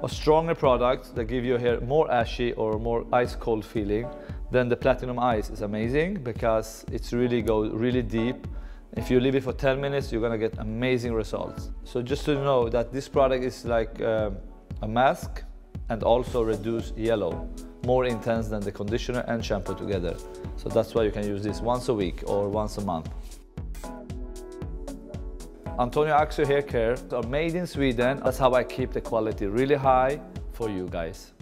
a stronger product that give your hair more ashy or more ice cold feeling, then the Platinum Ice is amazing because it's really deep. If you leave it for 10 minutes, you're gonna get amazing results. So just to know that this product is like a mask and also reduce yellow, more intense than the conditioner and shampoo together. So that's why you can use this once a week or once a month. Antonio Axio Hair Care are made in Sweden. That's how I keep the quality really high for you guys.